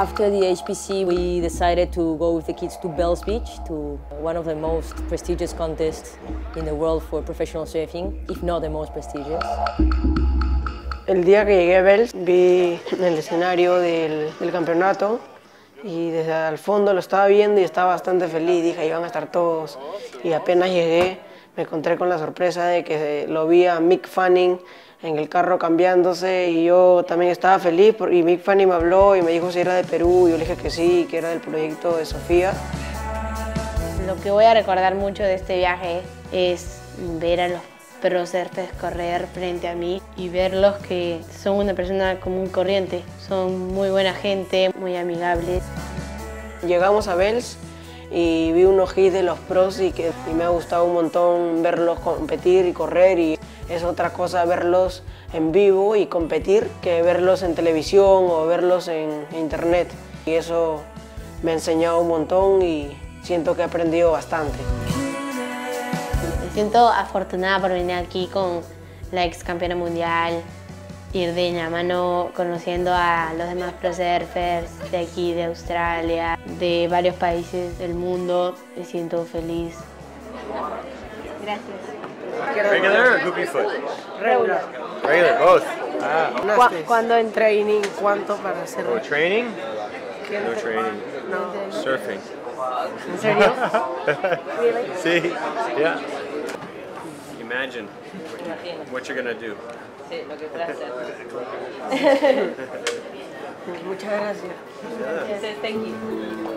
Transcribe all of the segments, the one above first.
After the HPC, we decided to go with the kids to Bells Beach, to one of the most prestigious contests in the world for professional surfing, if not the most prestigious. El día que llegué a Bells, vi el escenario del campeonato y desde el fondo lo estaba viendo y estaba bastante feliz. Dije, ahí van a estar todos. Y apenas llegué, me encontré con la sorpresa de que lo vi a Mick Fanning en el carro cambiándose y yo también estaba feliz y Mick Fanning me habló y me dijo si era de Perú y yo le dije que sí, que era del proyecto de Sofía. Lo que voy a recordar mucho de este viaje es ver a los pro surfers correr frente a mí y verlos que son una persona común corriente, son muy buena gente, muy amigables. Llegamos a Bells y vi unos hits de los pros y me ha gustado un montón verlos competir y correr y es otra cosa verlos en vivo y competir que verlos en televisión o verlos en internet. Y eso me ha enseñado un montón y siento que he aprendido bastante. Me siento afortunada por venir aquí con la ex campeona mundial, ir de la mano conociendo a los demás pro surfers de aquí, de Australia, de varios países del mundo. Me siento feliz. Gracias. Regular or goopy foot? Regular. Regular, both. Ah. ¿Cuándo en training? ¿Cuánto para hacer? Oh, training? No training. No. Surfing. ¿En serio? Really? Sí, yeah. Imagine what you're gonna do. Sí, lo que puedas hacer. Muchas gracias. Yes, thank you.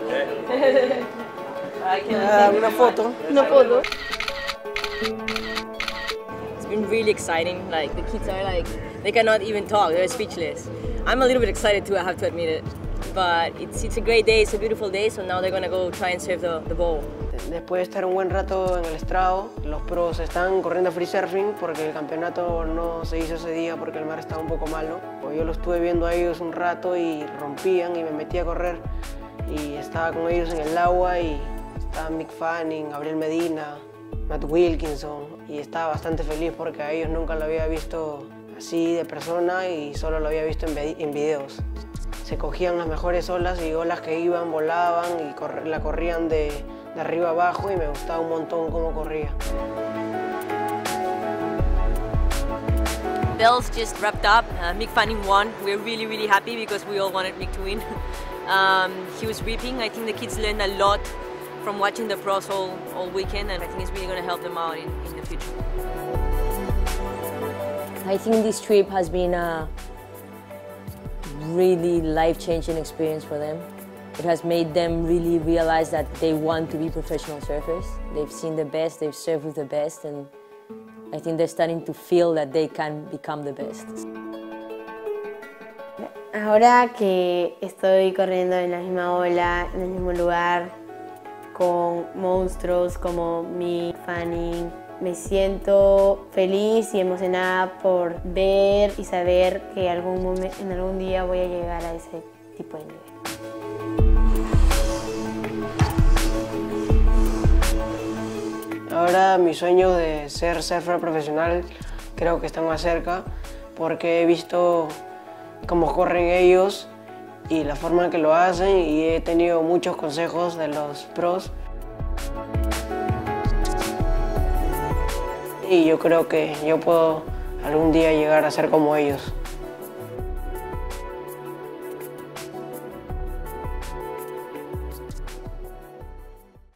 Una foto. No puedo. It's been really exciting. Like the kids are like, they cannot even talk. They're speechless. I'm a little bit excited too. I have to admit it. But it's a great day. It's a beautiful day. So now they're gonna go try and surf the ball. Después de estar un buen rato en el estrado, los pros están corriendo free surfing porque el campeonato no se hizo ese día porque el mar estaba un poco malo. Yo lo estuve viendo a ellos un rato y rompían y me metí a correr y estaba con ellos en el agua y estaba Mick Fanning, Gabriel Medina, Matt Wilkinson y estaba bastante feliz porque a ellos nunca lo había visto así de persona y solo lo había visto en videos. Se cogían las mejores olas y olas que iban, volaban y la corrían de arriba abajo y me gustaba un montón cómo corría. Bells just wrapped up. Mick Fanning won. We're really happy because we all wanted Mick to win. He was ripping. I think the kids learned a lot from watching the pros all weekend, and I think it's really going to help them out in the future. I think this trip has been a really life-changing experience for them. It has made them really realize that they want to be professional surfers. They've seen the best, they've surfed with the best, and I think they're starting to feel that they can become the best. Ahora que estoy corriendo en la misma ola, en el mismo lugar, con monstruos como Mick Fanning, me siento feliz y emocionada por ver y saber que en algún día voy a llegar a ese tipo de nivel. Ahora mi sueño de ser surfer profesional creo que está más cerca porque he visto cómo corren ellos y la forma en que lo hacen y he tenido muchos consejos de los pros. Y yo creo que yo puedo algún día llegar a ser como ellos.